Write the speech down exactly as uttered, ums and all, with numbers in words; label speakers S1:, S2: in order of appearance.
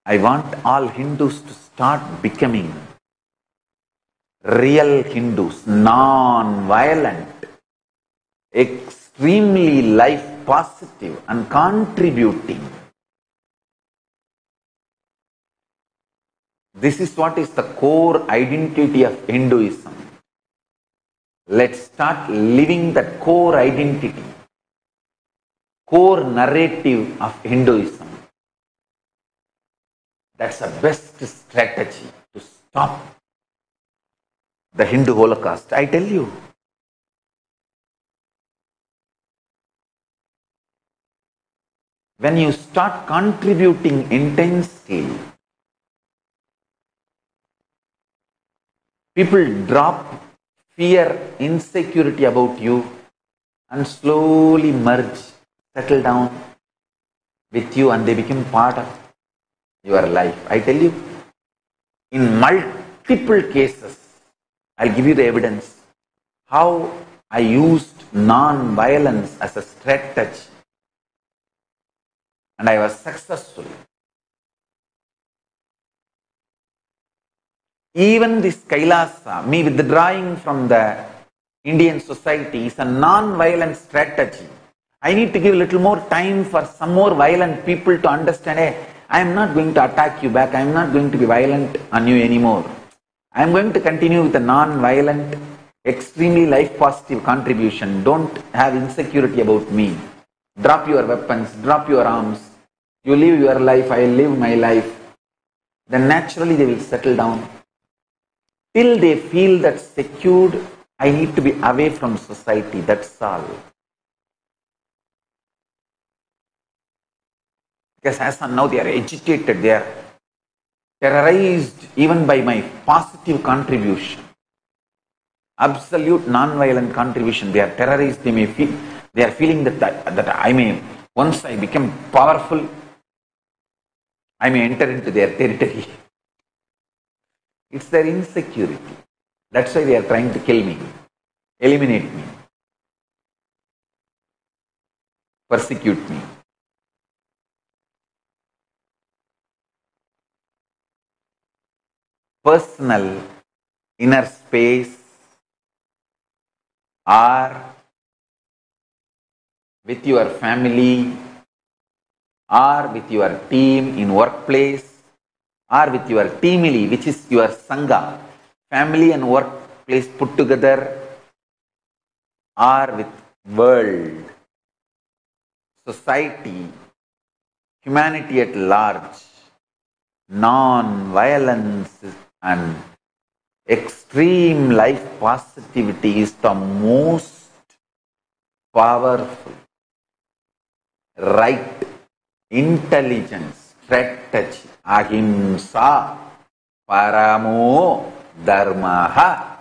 S1: I want all Hindus to start becoming real Hindus, non-violent, extremely life positive and contributing. This is what is the core identity of Hinduism. Let's start living that core identity, core narrative of Hinduism. That's the best strategy to stop the Hindu Holocaust. I tell you. When you start contributing intensely, people drop fear, insecurity about you and slowly merge, settle down with you, and they become part of your life. I tell you, in multiple cases, I'll give you the evidence how I used non-violence as a strategy and I was successful. Even this Kailasa, me withdrawing from the Indian society, is a non-violent strategy. I need to give a little more time for some more violent people to understand, hey, I am not going to attack you back, I am not going to be violent on you anymore. I am going to continue with a non-violent, extremely life-positive contribution. Don't have insecurity about me. Drop your weapons, drop your arms. You live your life, I live my life. Then naturally they will settle down. Till they feel that secured, I need to be away from society, that's all. Because as of now they are agitated, they are terrorized even by my positive contribution. Absolute non-violent contribution, they are terrorized, they may feel, they are feeling that, that, that I may, once I become powerful, I may enter into their territory. It's their insecurity. That's why they are trying to kill me, eliminate me, persecute me. Personal inner space or with your family or with your team in workplace or with your teamily, which is your sangha, family and workplace put together, or with world, society, humanity at large, non-violence and extreme life positivity is the most powerful, right, intelligence, strategy. Ahimsa paramo dharmaha.